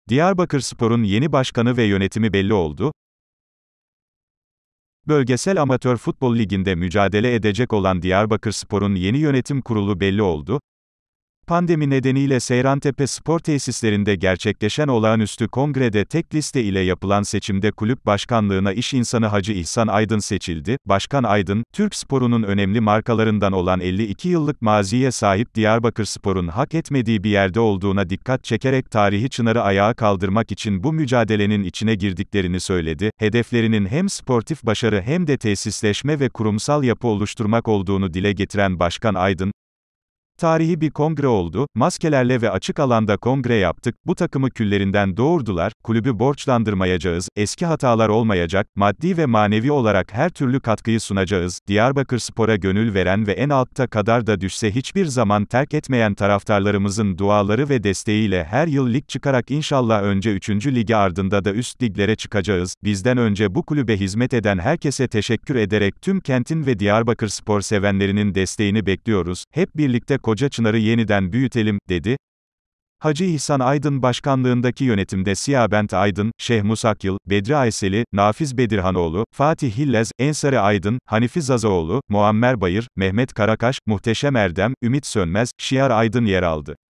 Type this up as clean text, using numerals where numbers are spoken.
Diyarbakırspor'un yeni başkanı ve yönetimi belli oldu. Bölgesel Amatör Futbol Ligi'nde mücadele edecek olan Diyarbakırspor'un yeni yönetim kurulu belli oldu. Pandemi nedeniyle Seyrantepe Spor Tesislerinde gerçekleşen olağanüstü kongrede tek liste ile yapılan seçimde kulüp başkanlığına iş insanı Hacı İhsan Aydın seçildi. Başkan Aydın, Türk sporunun önemli markalarından olan 52 yıllık maziye sahip Diyarbakırspor'un hak etmediği bir yerde olduğuna dikkat çekerek tarihi çınarı ayağa kaldırmak için bu mücadelenin içine girdiklerini söyledi. Hedeflerinin hem sportif başarı hem de tesisleşme ve kurumsal yapı oluşturmak olduğunu dile getiren Başkan Aydın, "Tarihi bir kongre oldu, maskelerle ve açık alanda kongre yaptık, bu takımı küllerinden doğurdular, kulübü borçlandırmayacağız, eski hatalar olmayacak, maddi ve manevi olarak her türlü katkıyı sunacağız, Diyarbakırspor'a gönül veren ve en altta kadar da düşse hiçbir zaman terk etmeyen taraftarlarımızın duaları ve desteğiyle her yıl lig çıkarak inşallah önce 3. ligi ardında da üst liglere çıkacağız, bizden önce bu kulübe hizmet eden herkese teşekkür ederek tüm kentin ve Diyarbakırspor sevenlerinin desteğini bekliyoruz, hep birlikte Koca Çınar'ı yeniden büyütelim, dedi. Hacı İhsan Aydın başkanlığındaki yönetimde Siyabent Aydın, Şeyh Musakyıl, Bedri Ayseli, Nafiz Bedirhanoğlu, Fatih Hillez, Ensari Aydın, Hanifi Zazoğlu, Muammer Bayır, Mehmet Karakaş, Muhteşem Erdem, Ümit Sönmez, Şiar Aydın yer aldı.